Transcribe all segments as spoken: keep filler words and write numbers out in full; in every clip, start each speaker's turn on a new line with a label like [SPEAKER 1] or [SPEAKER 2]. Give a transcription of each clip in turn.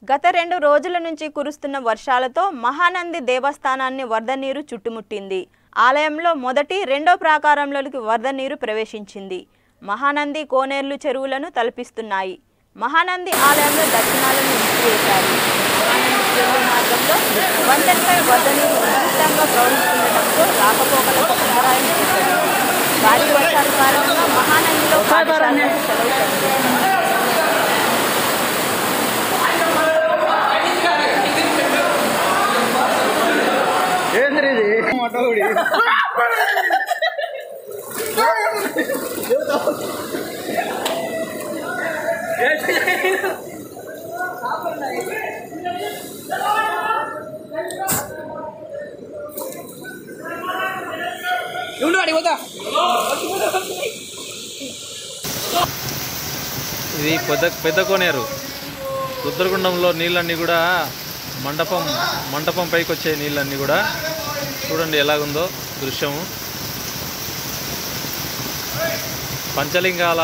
[SPEAKER 1] గత రెండు రోజుల నుంచి కురుస్తున్న వర్షాలతో మహానంది దేవస్థానాన్ని వరద నీరు చుట్టుముట్టింది. ఆలయంలో మొదటి రెండో ప్రాకారంలోకి వరద నీరు ప్రవేశించింది. మహానంది కోనేర్లు చెరువులను తలపిస్తున్నాయి. మహానంది ఆలయంలో దర్శనాలను నిలిపివేశారు. మహానంది చెరువు మార్గంలో వంతెనపై వరద నీరు ఉధృతంగా ప్రవహిస్తుండటంతో రాకపోకలకు అంతరాయం ఏర్పడింది. భారీ వర్షాల కారణంగా మహానందిలో పాఠశాలకు సెలవు ప్రకటించారు.
[SPEAKER 2] ఇది పెద్ద పెద్ద కోనేరు. రుద్రగుండంలో నీళ్ళన్నీ కూడా మండపం మండపం పైకి వచ్చే నీళ్ళన్నీ కూడా చూడండి ఎలాగుందో దృశ్యము. పంచలింగాల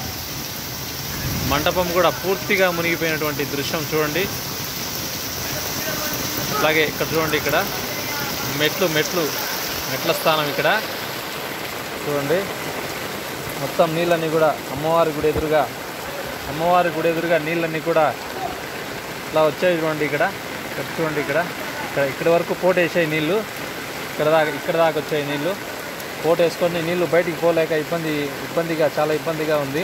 [SPEAKER 2] మండపం కూడా పూర్తిగా మునిగిపోయినటువంటి దృశ్యం చూడండి. అలాగే ఇక్కడ చూడండి, ఇక్కడ మెట్లు మెట్లు మెట్ల స్థానం ఇక్కడ చూడండి. మొత్తం నీళ్ళన్నీ కూడా అమ్మవారి గుడి ఎదురుగా అమ్మవారి గుడి ఎదురుగా నీళ్ళన్నీ కూడా ఇట్లా వచ్చాయి చూడండి. ఇక్కడ ఇక్కడ చూడండి, ఇక్కడ ఇక్కడ ఇక్కడి వరకు పోటు వేసాయి నీళ్ళు. ఇక్కడ దాకా ఇక్కడ దాకా వచ్చాయి నీళ్ళు. పోటు వేసుకొని నీళ్ళు బయటికి పోలేక ఇబ్బంది ఇబ్బందిగా చాలా ఇబ్బందిగా ఉంది.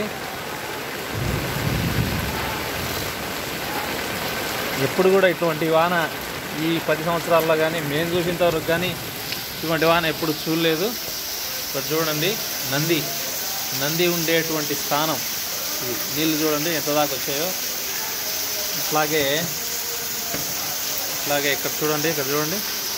[SPEAKER 2] ఎప్పుడు కూడా ఇటువంటి వాన ఈ పది సంవత్సరాల్లో కానీ మేము చూసినంతవరకు కానీ ఇటువంటి వాన ఎప్పుడు చూడలేదు. ఇక్కడ చూడండి, నంది నంది ఉండేటువంటి స్థానం ఇది. నీళ్ళు చూడండి ఎంత దాకా వచ్చాయో. అట్లాగే అట్లాగే ఇక్కడ చూడండి, ఇక్కడ చూడండి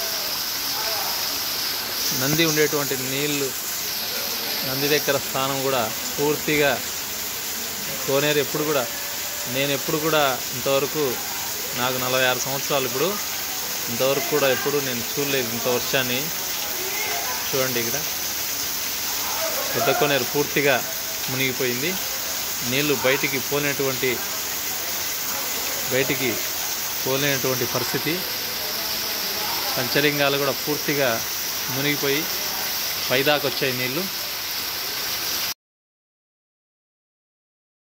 [SPEAKER 2] నంది ఉండేటువంటి నీళ్ళు. నంది దగ్గర స్థానం కూడా పూర్తిగా కోనేరు ఎప్పుడు కూడా నేను ఎప్పుడు కూడా ఇంతవరకు నాకు నలభై ఆరు సంవత్సరాలు ఇప్పుడు ఇంతవరకు కూడా ఎప్పుడు నేను చూడలేదు ఇంత వర్షాన్ని. చూడండి, ఇక్కడ పెద్ద కోనేరు పూర్తిగా మునిగిపోయింది. నీళ్లు బయటికి పోలేనటువంటి బయటికి పోలేనటువంటి పరిస్థితి. పంచలింగాలు కూడా పూర్తిగా మునిగిపోయి పైదాకా వచ్చాయి నీళ్ళు.